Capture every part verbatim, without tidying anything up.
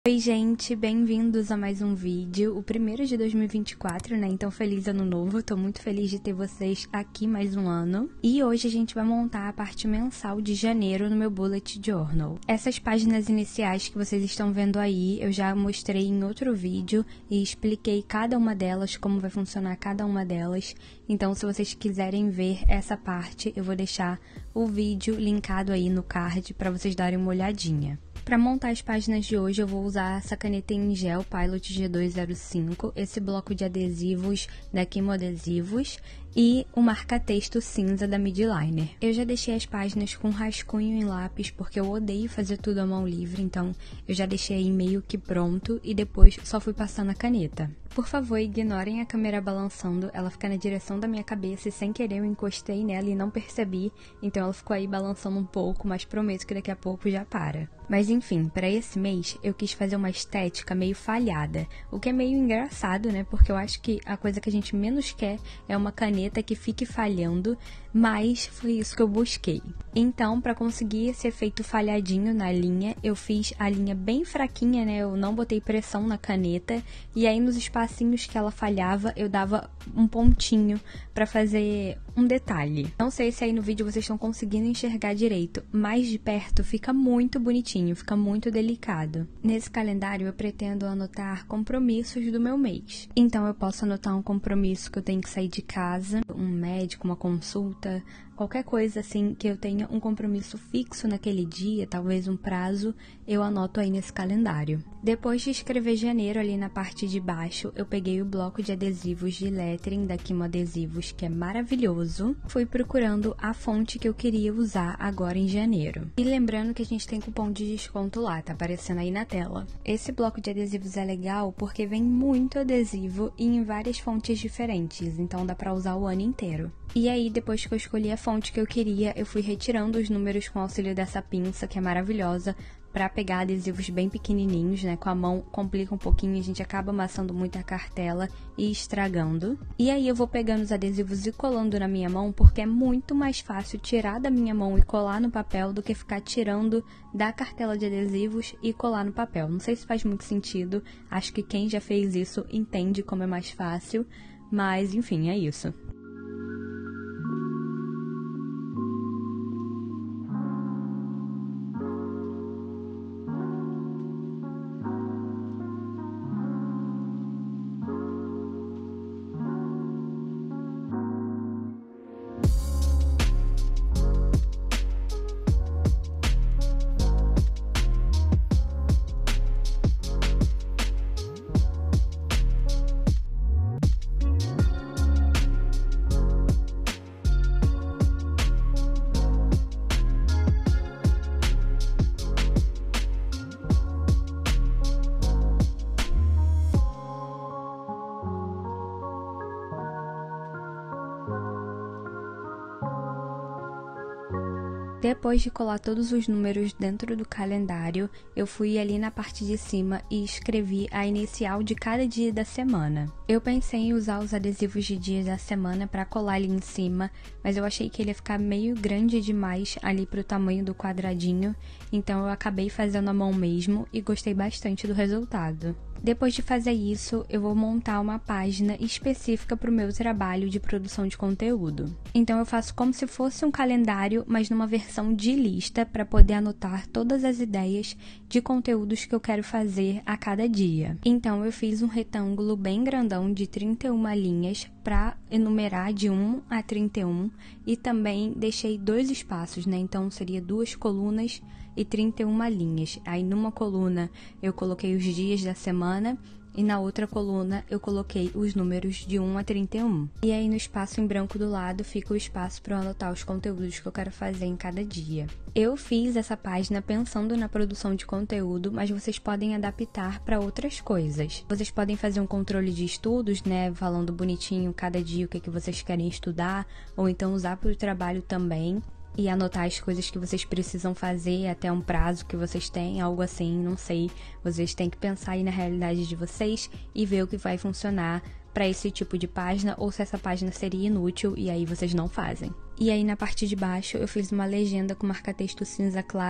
Oi gente, bem-vindos a mais um vídeo, o primeiro de dois mil e vinte e quatro, né? Então feliz ano novo, tô muito feliz de ter vocês aqui mais um ano. E hoje a gente vai montar a parte mensal de janeiro no meu Bullet Journal. Essas páginas iniciais que vocês estão vendo aí, eu já mostrei em outro vídeo e expliquei cada uma delas, como vai funcionar cada uma delas. Então se vocês quiserem ver essa parte, eu vou deixar o vídeo linkado aí no card para vocês darem uma olhadinha. Para montar as páginas de hoje, eu vou usar essa caneta em gel Pilot G dois zero cinco, esse bloco de adesivos da Quimoadesivos e o marca-texto cinza da Midliner. Eu já deixei as páginas com rascunho em lápis, porque eu odeio fazer tudo à mão livre, então eu já deixei aí meio que pronto e depois só fui passando a caneta. Por favor, ignorem a câmera balançando, ela fica na direção da minha cabeça e sem querer eu encostei nela e não percebi, então ela ficou aí balançando um pouco, mas prometo que daqui a pouco já para. Mas enfim, para esse mês eu quis fazer uma estética meio falhada, o que é meio engraçado, né, porque eu acho que a coisa que a gente menos quer é uma caneta que fique falhando, mas foi isso que eu busquei. Então, para conseguir esse efeito falhadinho na linha, eu fiz a linha bem fraquinha, né, eu não botei pressão na caneta, e aí nos espacinhos que ela falhava, eu dava um pontinho para fazer um detalhe. Não sei se aí no vídeo vocês estão conseguindo enxergar direito, mas de perto fica muito bonitinho, fica muito delicado. Nesse calendário eu pretendo anotar compromissos do meu mês. Então eu posso anotar um compromisso que eu tenho que sair de casa, um médico, uma consulta, qualquer coisa assim que eu tenha um compromisso fixo naquele dia, talvez um prazo, eu anoto aí nesse calendário. Depois de escrever janeiro ali na parte de baixo, eu peguei o bloco de adesivos de lettering da Quimoadesivos, que é maravilhoso. Fui procurando a fonte que eu queria usar agora em janeiro. E lembrando que a gente tem cupom de desconto lá, tá aparecendo aí na tela. Esse bloco de adesivos é legal porque vem muito adesivo e em várias fontes diferentes, então dá pra usar o ano inteiro. E aí, depois que eu escolhi a fonte que eu queria, eu fui retirando os números com o auxílio dessa pinça, que é maravilhosa, para pegar adesivos bem pequenininhos, né? Com a mão complica um pouquinho, a gente acaba amassando muito a cartela e estragando. E aí eu vou pegando os adesivos e colando na minha mão, porque é muito mais fácil tirar da minha mão e colar no papel do que ficar tirando da cartela de adesivos e colar no papel. Não sei se faz muito sentido, acho que quem já fez isso entende como é mais fácil, mas enfim, é isso. Depois de colar todos os números dentro do calendário, eu fui ali na parte de cima e escrevi a inicial de cada dia da semana. Eu pensei em usar os adesivos de dias da semana para colar ali em cima, mas eu achei que ele ia ficar meio grande demais ali pro tamanho do quadradinho, então eu acabei fazendo à mão mesmo e gostei bastante do resultado. Depois de fazer isso, eu vou montar uma página específica para o meu trabalho de produção de conteúdo. Então eu faço como se fosse um calendário, mas numa versão de lista para poder anotar todas as ideias de conteúdos que eu quero fazer a cada dia. Então eu fiz um retângulo bem grandão de trinta e uma linhas para enumerar de um a trinta e um e também deixei dois espaços, né? Então seria duas colunas e trinta e uma linhas. Aí numa coluna eu coloquei os dias da semana e na outra coluna eu coloquei os números de um a trinta e um. E aí no espaço em branco do lado fica o espaço para eu anotar os conteúdos que eu quero fazer em cada dia. Eu fiz essa página pensando na produção de conteúdo, mas vocês podem adaptar para outras coisas. Vocês podem fazer um controle de estudos, né, falando bonitinho cada dia o que, que vocês querem estudar, ou então usar para o trabalho também. E anotar as coisas que vocês precisam fazer até um prazo que vocês têm, algo assim, não sei. Vocês têm que pensar aí na realidade de vocês e ver o que vai funcionar para esse tipo de página ou se essa página seria inútil e aí vocês não fazem. E aí na parte de baixo eu fiz uma legenda com marca-texto cinza claro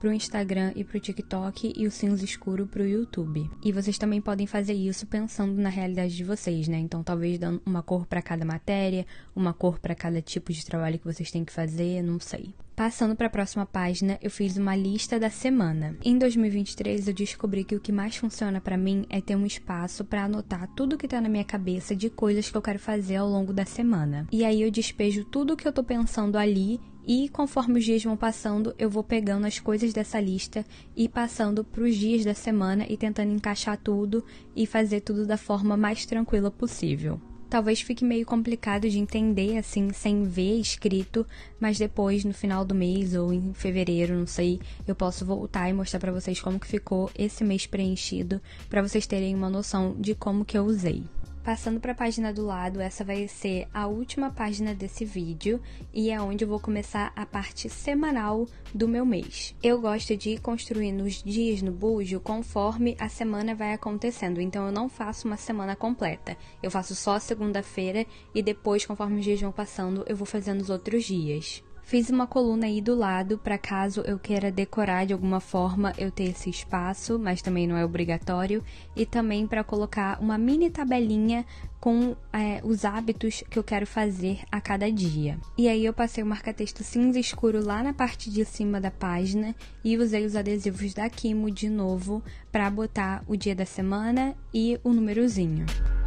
pro Instagram e pro TikTok e o cinza escuro pro YouTube. E vocês também podem fazer isso pensando na realidade de vocês, né? Então talvez dando uma cor para cada matéria, uma cor para cada tipo de trabalho que vocês têm que fazer, não sei. Passando para a próxima página, eu fiz uma lista da semana. Em dois mil e vinte e três, eu descobri que o que mais funciona para mim é ter um espaço para anotar tudo que tá na minha cabeça de coisas que eu quero fazer ao longo da semana. E aí eu despejo tudo que eu tô pensando ali e conforme os dias vão passando, eu vou pegando as coisas dessa lista e passando para os dias da semana e tentando encaixar tudo e fazer tudo da forma mais tranquila possível. Talvez fique meio complicado de entender, assim, sem ver escrito, mas depois, no final do mês ou em fevereiro, não sei, eu posso voltar e mostrar pra vocês como que ficou esse mês preenchido, pra vocês terem uma noção de como que eu usei. Passando para a página do lado, essa vai ser a última página desse vídeo e é onde eu vou começar a parte semanal do meu mês. Eu gosto de ir construindo os dias no bujo conforme a semana vai acontecendo, então eu não faço uma semana completa. Eu faço só segunda-feira e depois, conforme os dias vão passando, eu vou fazendo os outros dias. Fiz uma coluna aí do lado para caso eu queira decorar de alguma forma eu ter esse espaço, mas também não é obrigatório, e também para colocar uma mini tabelinha com é, os hábitos que eu quero fazer a cada dia. E aí eu passei o marca-texto cinza escuro lá na parte de cima da página e usei os adesivos da Kimo de novo para botar o dia da semana e o númerozinho.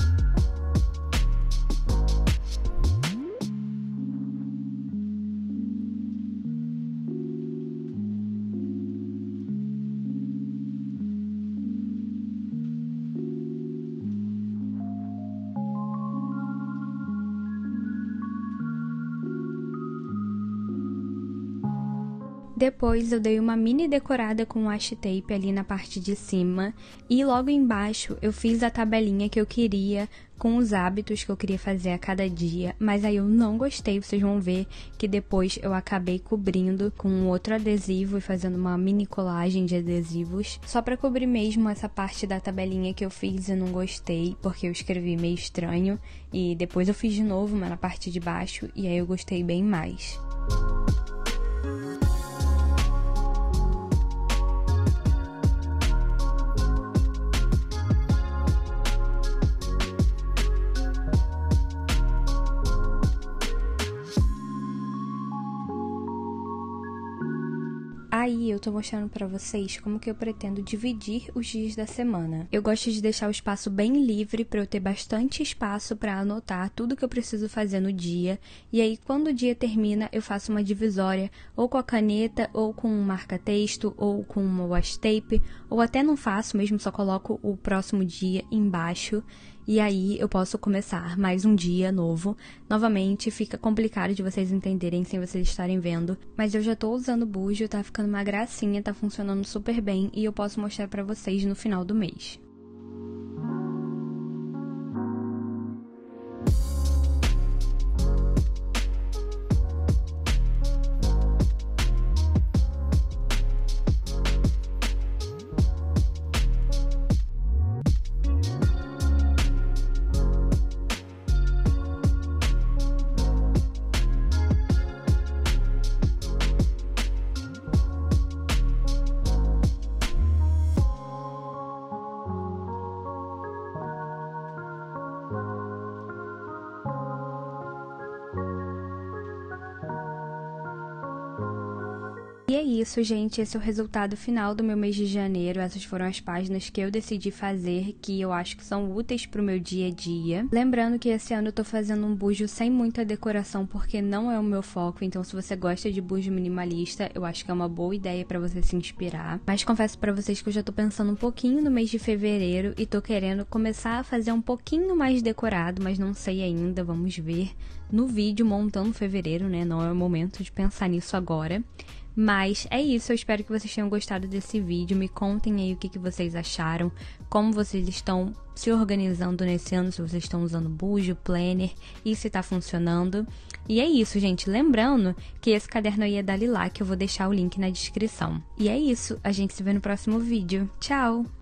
Depois eu dei uma mini decorada com washi tape ali na parte de cima e logo embaixo eu fiz a tabelinha que eu queria com os hábitos que eu queria fazer a cada dia, mas aí eu não gostei, vocês vão ver que depois eu acabei cobrindo com outro adesivo e fazendo uma mini colagem de adesivos, só pra cobrir mesmo essa parte da tabelinha que eu fiz e não gostei, porque eu escrevi meio estranho, e depois eu fiz de novo, mas na parte de baixo, e aí eu gostei bem mais. Aí eu tô mostrando pra vocês como que eu pretendo dividir os dias da semana. Eu gosto de deixar o espaço bem livre pra eu ter bastante espaço pra anotar tudo que eu preciso fazer no dia. E aí quando o dia termina eu faço uma divisória ou com a caneta, ou com um marca-texto, ou com uma washi tape, ou até não faço mesmo, só coloco o próximo dia embaixo. E aí eu posso começar mais um dia novo. Novamente, fica complicado de vocês entenderem sem vocês estarem vendo, mas eu já tô usando o bujo, tá ficando uma gracinha, tá funcionando super bem e eu posso mostrar pra vocês no final do mês. E é isso, gente, esse é o resultado final do meu mês de janeiro. Essas foram as páginas que eu decidi fazer, que eu acho que são úteis pro meu dia a dia. Lembrando que esse ano eu tô fazendo um bujo sem muita decoração, porque não é o meu foco, então se você gosta de bujo minimalista, eu acho que é uma boa ideia pra você se inspirar. Mas confesso pra vocês que eu já tô pensando um pouquinho no mês de fevereiro e tô querendo começar a fazer um pouquinho mais decorado, mas não sei ainda, vamos ver no vídeo montando fevereiro, né? Não é o momento de pensar nisso agora. Mas é isso, eu espero que vocês tenham gostado desse vídeo, me contem aí o que, que vocês acharam, como vocês estão se organizando nesse ano, se vocês estão usando bujo, planner e se tá funcionando. E é isso, gente, lembrando que esse caderno aí é da Lilac, eu vou deixar o link na descrição. E é isso, a gente se vê no próximo vídeo, tchau!